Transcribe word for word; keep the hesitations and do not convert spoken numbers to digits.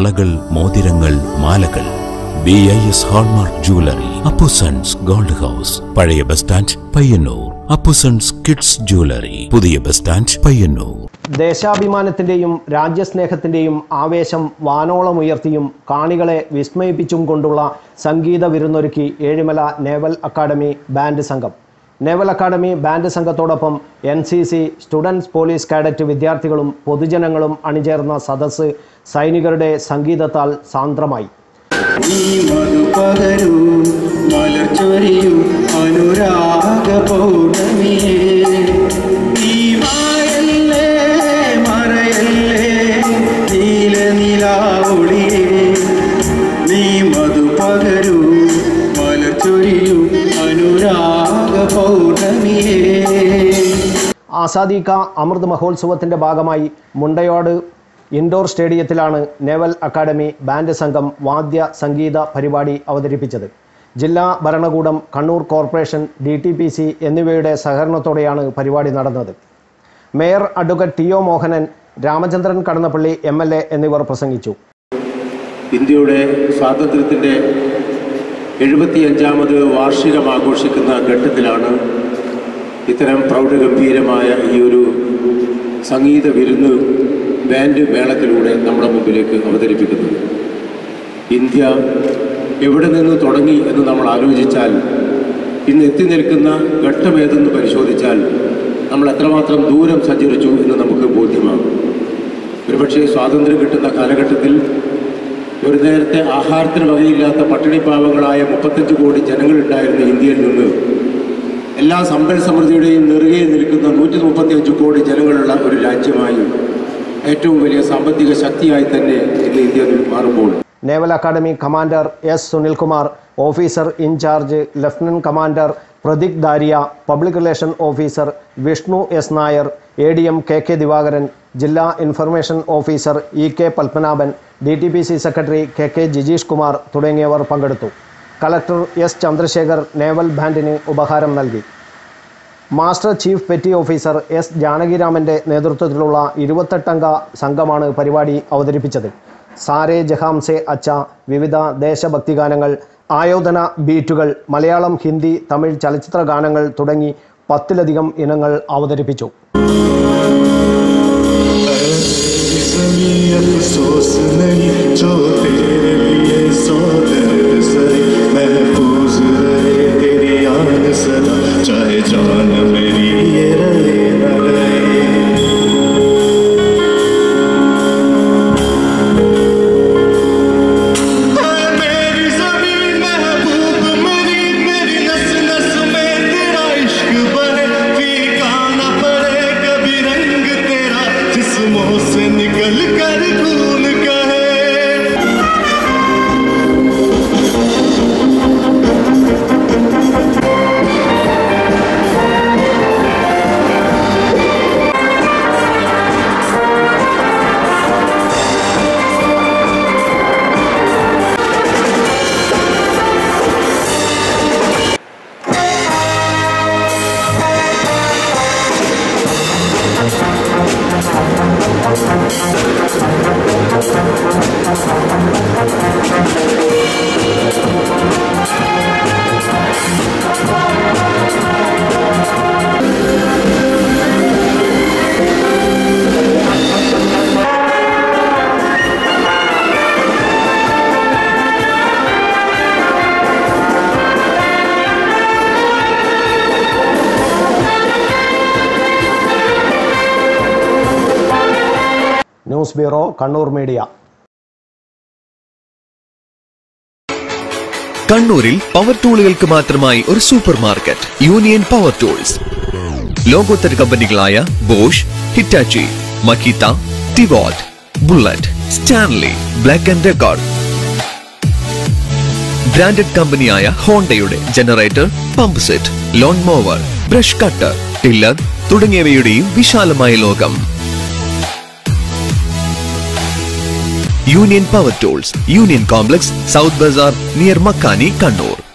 വളകൾ, മോതിരങ്ങൾ, മാലകൾ. B I S hallmark jewellery, Appusons gold house, പഴയ bus stand Payyanur. Appusons kids jewellery, പുതിയ ബസ് സ്റ്റാൻഡ് പയ്യന്നൂർ. ദേശാഭിമാനത്തിന്റെയും രാജ്യസ്നേഹത്തിന്റെയും ആവേശം വാനോളമുയർത്തിയും കാണികളെ വിസ്മയിപ്പിച്ചും കൊണ്ടുള്ള സംഗീത വിരുന്നൊരുക്കി ഏഴിമല നേവൽ അക്കാദമി ബാൻഡ് സംഘം. നേവൽ അക്കാദമി ബാൻഡ് സംഘത്തോടൊപ്പം N C C, students police cadet വിദ്യാർത്ഥികളും പൊതുജനങ്ങളും അണിചേർന്ന സദസ്സ് സൈനികരുടെ സംഗീതത്താൽ സാന്ദ്രമായി. ആസാദി കാ അമൃത് മഹോത്സവത്തിൻ്റെ ഭാഗമായി മുണ്ടയോട് ഇൻഡോർ സ്റ്റേഡിയത്തിലാണ് നേവൽ അക്കാദമി ബാൻഡ് സംഘം വാദ്യ സംഗീത പരിപാടി അവതരിപ്പിച്ചത്. ജില്ലാ ഭരണകൂടം, Kannur corporation, D T P C എന്നിവയുടെ സഹകരണത്തോടെയാണ് പരിപാടി നടന്നത്. Mayor advocate T O Mohanan, Ramachandran Kadannappally M L A എന്നിവർ പ്രസംഗിച്ചു. ഇന്ത്യയുടെ സ്വാതന്ത്ര്യത്തിൻ്റെ എഴുപത്തിയഞ്ചാമത് വാർഷികം ആഘോഷിക്കുന്ന ഘട്ടത്തിലാണ് ഇത്തരം പ്രൗഢഗംഭീരമായ ഈ ഒരു സംഗീത വിരുന്ന് ബാൻഡ് മേളത്തിലൂടെ നമ്മുടെ മുമ്പിലേക്ക് അവതരിപ്പിക്കുന്നത്. ഇന്ത്യ എവിടെ നിന്ന് തുടങ്ങി എന്ന് നമ്മൾ ആലോചിച്ചാൽ, ഇന്ന് എത്തി നിൽക്കുന്ന ഘട്ടമേതെന്ന് പരിശോധിച്ചാൽ നമ്മൾ എത്രമാത്രം ദൂരം സഞ്ചരിച്ചു എന്ന് നമുക്ക് ബോധ്യമാകും. ഒരുപക്ഷെ സ്വാതന്ത്ര്യം കിട്ടുന്ന കാലഘട്ടത്തിൽ ഒരു നേരത്തെ ആഹാരത്തിന് വകയില്ലാത്ത പട്ടിണിപ്പാവങ്ങളായ മുപ്പത്തഞ്ച് കോടി ജനങ്ങളുണ്ടായിരുന്ന ഇന്ത്യയിൽ നിന്ന് എല്ലാ സമ്പൽ സമൃദ്ധിയുടെയും നെറുകെ നിൽക്കുന്ന നൂറ്റി മുപ്പത്തി അഞ്ച് കോടി ജനങ്ങളുള്ള ഒരു രാജ്യമായി, ഏറ്റവും വലിയ സാമ്പത്തിക ശക്തിയായി തന്നെ ഇന്ന് ഇന്ത്യ മാറുമ്പോൾ naval academy commander S Sunilkumar, officer in charge lieutenant commander Prateek Dariya, public relation officer Vishnu S Nair, A D M K K Divakaran, ജില്ലാ information officer E K Padmanabhan, D T P C secretary K K Jijeesh Kumar തുടങ്ങിയവർ പങ്കെടുത്തു. കളക്ടർ എസ് ചന്ദ്രശേഖർ നേവൽ ബാൻഡിന് ഉപഹാരം നൽകി. Master chief petty officer S ജാനകിരാമൻ്റെ നേതൃത്വത്തിലുള്ള ഇരുപത്തെട്ടംഗ സംഘമാണ് പരിപാടി അവതരിപ്പിച്ചത്. സാരേ ജഹാംസെ അച്ച, വിവിധ ദേശഭക്തി ഗാനങ്ങൾ, ആയോധന ബീറ്റുകൾ, മലയാളം, ഹിന്ദി, തമിഴ് ചലച്ചിത്ര ഗാനങ്ങൾ തുടങ്ങി പത്തിലധികം ഇനങ്ങൾ അവതരിപ്പിച്ചു. News bureau, Kannur media. കണ്ണൂരിൽ പവർ ടൂളുകൾക്ക് മാത്രമായി ഒരു supermarket, union power tools. ലോകോത്തര കമ്പനികളായ Bosch, Hitachi, Makita, DeWalt, bullet, Stanley, black and Decker. Branded കമ്പനിയായ ഹോണ്ടയുടെ generator, pump set, lawn mower, brush cutter, tiller തുടങ്ങിയവയുടെയും വിശാലമായ ലോകം. Union Power Tools, Union Complex, South Bazaar, near Makani, Kannur.